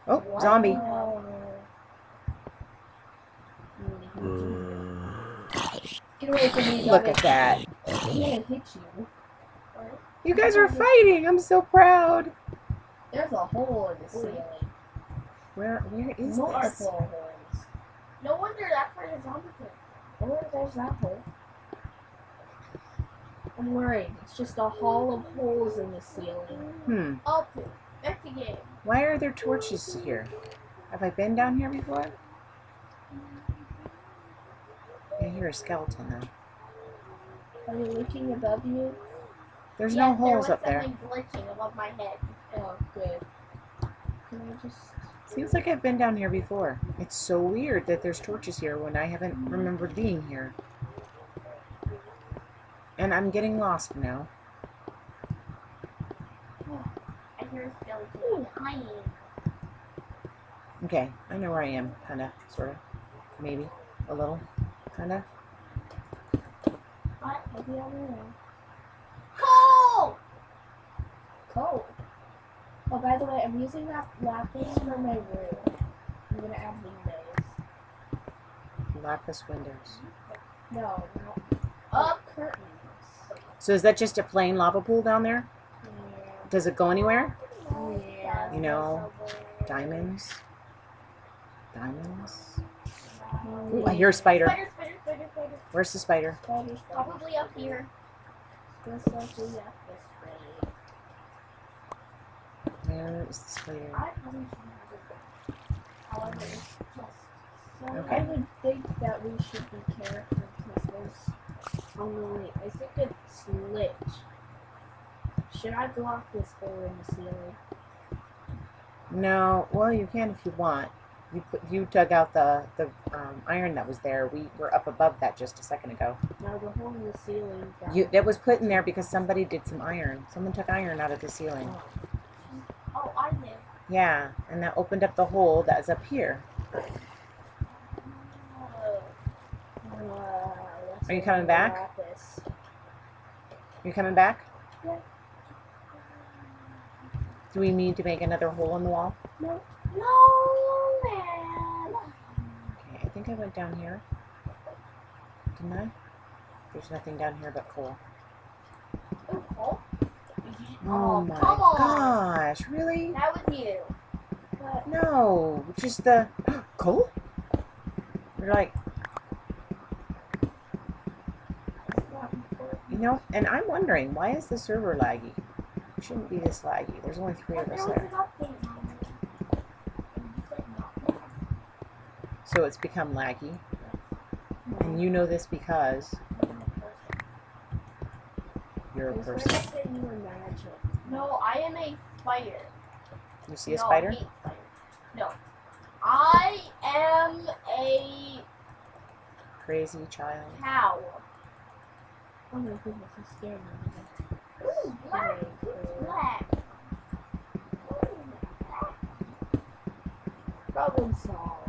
Oh, zombie. Get away from me, Look zombie. at that. I can't hit you. You guys are fighting. I'm so proud. There's a hole in the ceiling. Where is More this? holes. No wonder that's where the zombie came from. Oh, there's that hole. I'm worried. It's just a hall of holes in the ceiling. I'll investigate. Why are there torches here? Have I been down here before? I hear a skeleton though. Are you looking above you? There's no holes up there. There was something glitching above my head. Oh, good. Can I just... Seems like I've been down here before. It's so weird that there's torches here when I haven't remembered being here. And I'm getting lost now. I hear a skeleton. Hi. Okay, I know where I am. Kinda, sorta, maybe, a little, kinda. What? Maybe I don't know. Coal! Coal? Oh, by the way, I'm using that lapis for my room. I'm gonna add windows. Lapis windows. No, up curtains. So is that just a plain lava pool down there? Yeah. Does it go anywhere? Yeah. You know, diamonds? Diamonds? Ooh, I hear a spider. Spider. Where's the spider? Spider's probably up here. Most likely up this way. Where is the spider? I probably should have it. However, it's just so Okay. I would think that we should be careful because there's only, I think it's lit. Should I block this hole in the ceiling? No, well you can if you want. You dug out the iron that was there. We were up above that just a second ago. No, the hole in the ceiling. That was put in there because somebody did some iron. Someone took iron out of the ceiling. Oh, I did. Yeah, and that opened up the hole that's up here. Are you coming back? You coming back? Yeah. Do we need to make another hole in the wall? No. No, man. Okay, I think I went down here. Didn't I? There's nothing down here but coal. Ooh, coal? Oh my gosh, really? That was you. But no, just the coal? You're like, you know, and I'm wondering, why is the server laggy? It shouldn't be this laggy. There's only 3 of us there. So it's become laggy. And you know this because you're a person. No, I am a spider. You see a spider? I hate spiders. No. I am a Crazy child. cow. Oh my goodness, I'm scared now. Ooh, black. Black. Problem solved.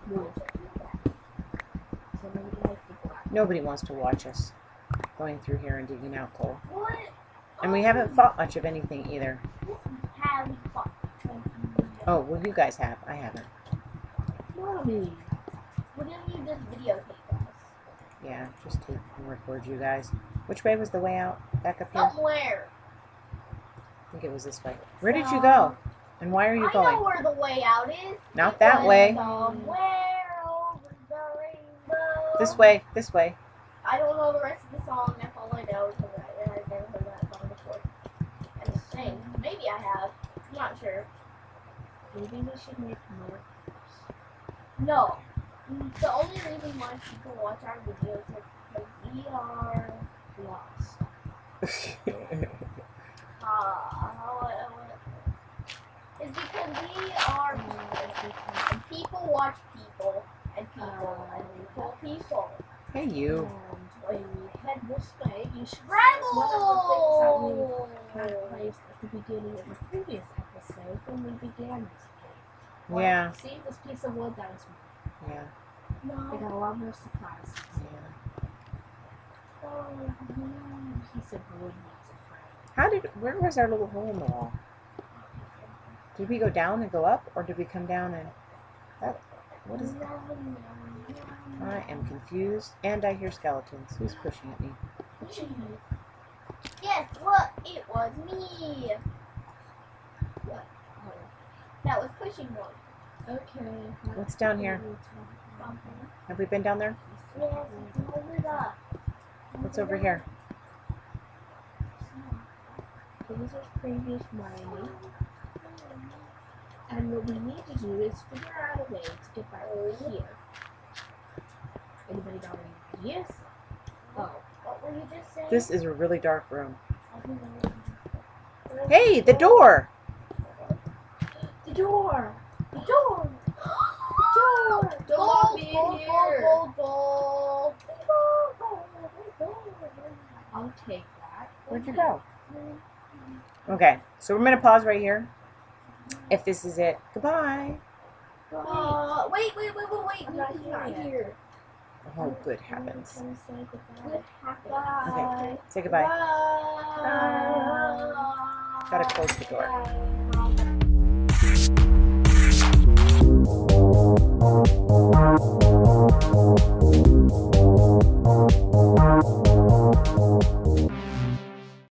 Nobody wants to watch us going through here and digging out coal. What? And we haven't fought much of anything either. Have fought. Oh, well you guys have. I haven't. Mommy. What didn't you just videotape us? Yeah, just to record you guys. Which way was the way out? Back up here? Somewhere. I think it was this way. Where did you go? And why are you going? I know where the way out is. Not that way. Somewhere over the rainbow. This way. This way. I don't know the rest of the song. That's all I know. Because I've never heard that song before. And sing. Maybe I have. I'm not sure. Maybe we should make more. No. The only reason why people watch our videos is because we are lost. It's because we are people. And people watch people. And people. And people. Hey, you. When you head this way, you should Rebel! One of the things that we had placed at the beginning of the previous episode when we began this game. Yeah. See this piece of wood that was made? Yeah. No. We got a lot more supplies. Yeah. Oh, no. Piece of wood needs a friend. Where was our little hole in the wall? Did we go down and go up, or did we come down and that? What is that? I am confused, and I hear skeletons. Who's pushing at me? Guess what? It was me. What? That was pushing one. Okay. What's down here? Something. Have we been down there? Yes, hold it up. What's over here? This is previous mining. And what we need to do is figure out a way to get back over here. Anybody got any ideas? Oh. What were you just saying? This is a really dark room. Hey, the door! The door! The door! The door! Don't lock me in here. Gold. I'll take that. Where'd you go? Okay, so we're gonna pause right here. If this is it, goodbye. Wait. I'm not here. Oh, good heavens. Good happen. Okay, say goodbye. Bye. Gotta close the door. Bye.